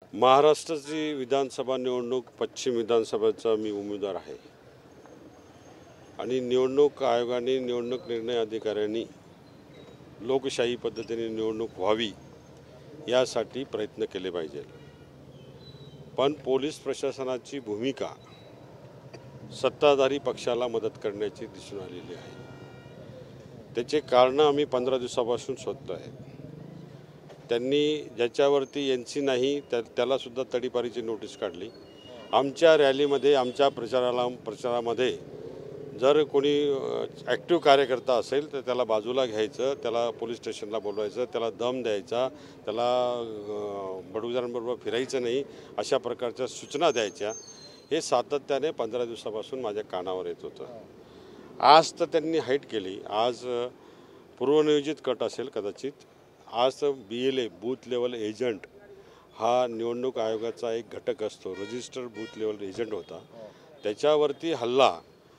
महाराष्ट्राची विधानसभा निवडणूक पश्चिम विधानसभेचा मी उमेदवार आहे आणि निवडणूक आयोगाने निवडणूक निर्णय अधिकाऱ्यांनी लोकशाही पद्धतीने निवडणूक व्हावी यासाठी प्रयत्न केले पाहिजे। पण पोलीस प्रशासनाची भूमिका सत्ताधारी पक्षाला मदत करण्याची दिसून आलेली आहे। त्याचे कारण आम्ही 15 दिवसापासून शोधतोय। त्यांनी ज्याच्यावरती एनसी नाही त्याला सुद्धा तडीपारीची नोटीस काढली। आमच्या रॅलीमध्ये आमच्या प्रचारामध्ये जर कोणी ॲक्टिव्ह कार्यकर्ता असेल तर त्याला बाजूला घ्यायचं, त्याला पोलीस स्टेशनला बोलवायचं, त्याला दम द्यायचा, त्याला बडगुजरांबरोबर फिरायचं नाही अशा प्रकारच्या सूचना द्यायच्या। हे सातत्याने 15 दिवसापासून माझ्या कानावर येत होतं। आज तर त्यांनी हाईट केली। आज पूर्वनियोजित कट असेल कदाचित। आज BLA बूथ लेवल एजंट हा निवडणूक आयोगाचा एक घटक असतो, रजिस्टर्ड बूथ लेवल एजंट होता। त्याच्यावरती हल्ला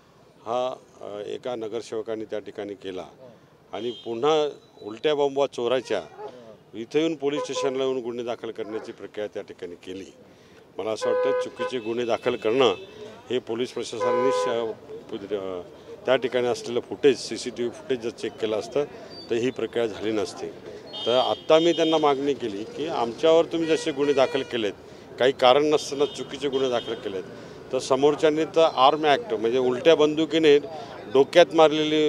हा एका नगरसेवकाने त्या ठिकाणी केला आणि पुन्हा उलट्या बॉम्बा चोराच्या इथे येऊन पोलीस स्टेशनला येऊन गुन्हे दाखल करण्याची प्रक्रिया त्या ठिकाणी केली। मला असं वाटतं चुकीचे गुन्हे दाखल करणं हे पोलीस प्रशासनाने त्या ठिकाणी असलेलं फुटेज CCTV फुटेज जर चेक केलं असतं तर ही प्रक्रिया झाली नसती। तर आत्ता मी त्यांना मागणी केली की आमच्यावर तुम्ही जसे गुन्हे दाखल केलेत, काही कारण नसताना चुकीचे गुन्हे दाखल केलेत, तर समोरच्यांनी तर आर्म ॲक्ट म्हणजे उलट्या बंदुकीने डोक्यात मारलेली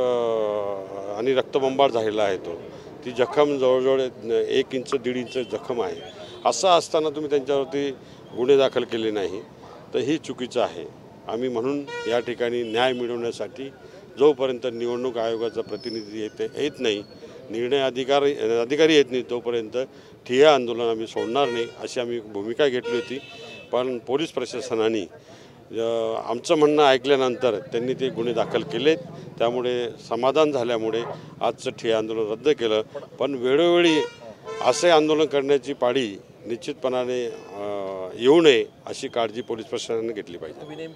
आणि रक्तबंबाळ झालेला आहे तो, ती जखम जवळजवळ 1 इंच 1.5 इंच जखम आहे। असं असताना तुम्ही त्यांच्यावरती गुन्हे दाखल केले नाही तर ही चुकीचं आहे। आम्ही म्हणून या ठिकाणी न्याय मिळवण्यासाठी जोपर्यंत निवडणूक आयोगाचा प्रतिनिधी येत नाही, निर्णय अधिकारी येत नाही, तोपर्यंत ठिय्या आंदोलन आम्ही सोडणार नाही अशी आम्ही भूमिका घेतली होती। पण पोलीस प्रशासनाने आमचं म्हणणं ऐकल्यानंतर त्यांनी ते गुन्हे दाखल केलेत। त्यामुळे समाधान झाल्यामुळे आजचं ठिय्या आंदोलन रद्द केलं। पण वेळोवेळी असे आंदोलन करण्याची पाळी निश्चितपणाने येऊ नये अशी काळजी पोलीस प्रशासनाने घेतली पाहिजे।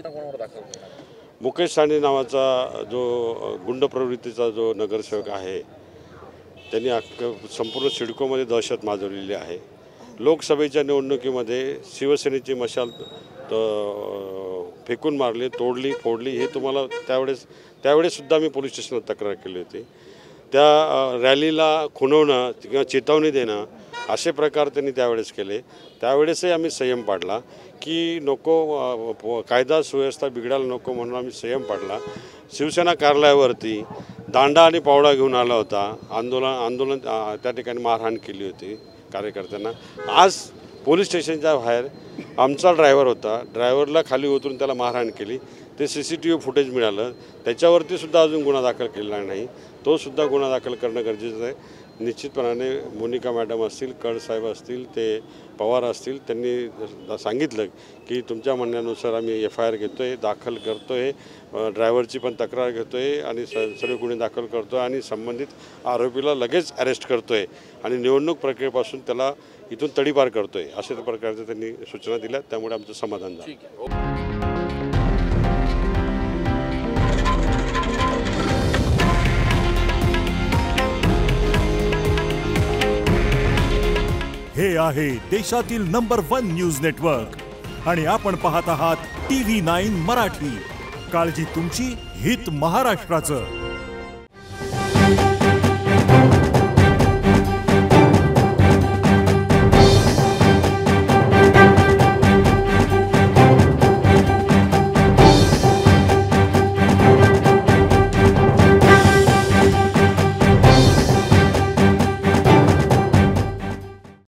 मुकेश साने नावाचा जो गुंड प्रवृत्तीचा जो नगरसेवक आहे त्यांनी संपूर्ण सिडकोमध्ये दहशत माजवलेली आहे। लोकसभेच्या निवडणुकीमध्ये शिवसेनेची मशाल फेकून मारली, तोडली, फोडली, हे तुम्हाला त्यावेळेस सुद्धा मी पोलीस स्टेशनात तक्रार केली होती। त्या रॅलीला खुणवणं किंवा चेतावणी देणं असे प्रकार त्यांनी त्यावेळेस केले। त्यावेळेसही आम्ही संयम पाडला की नको, कायदा सुव्यवस्था बिघडायला नको म्हणून आम्ही संयम पाडला। शिवसेना कार्यालयावरती दांडा आणि पावडा घेऊन आला होता, आंदोलन त्या ठिकाणी मारहाण केली होती कार्यकर्त्यांना। आज पोलीस स्टेशनच्या बाहेर आमचा ड्रायव्हर होता, ड्रायव्हरला खाली उतरून त्याला मारहाण केली। ते CCTV फुटेज मिळालं, त्याच्यावरती सुद्धा अजून गुन्हा दाखल केलेला नाही, तो सुद्धा गुन्हा दाखल करणं गरजेचं आहे। निश्चितपणाने मोनिका मॅडम असतील, कड साहेब असतील, ते पवार असतील, त्यांनी सांगितलं की तुमच्या म्हणण्यानुसार आम्ही FIR घेतो आहे, दाखल करतो आहे, ड्रायव्हरची पण तक्रार घेतो आहे आणि सर्व गुन्हे दाखल करतो आहे आणि संबंधित आरोपीला लगेच अरेस्ट करतो आहे आणि निवडणूक प्रक्रियेपासून त्याला इथून तडीपार करतो आहे अशा प्रकारच्या त्यांनी सूचना दिल्या। त्यामुळे आमचं समाधान झालं। हे आहे देशातील नंबर 1 न्यूज नेटवर्क आणि आपण पाहत आहात TV9 मराठी। काळजी तुमची, हित महाराष्ट्राचं।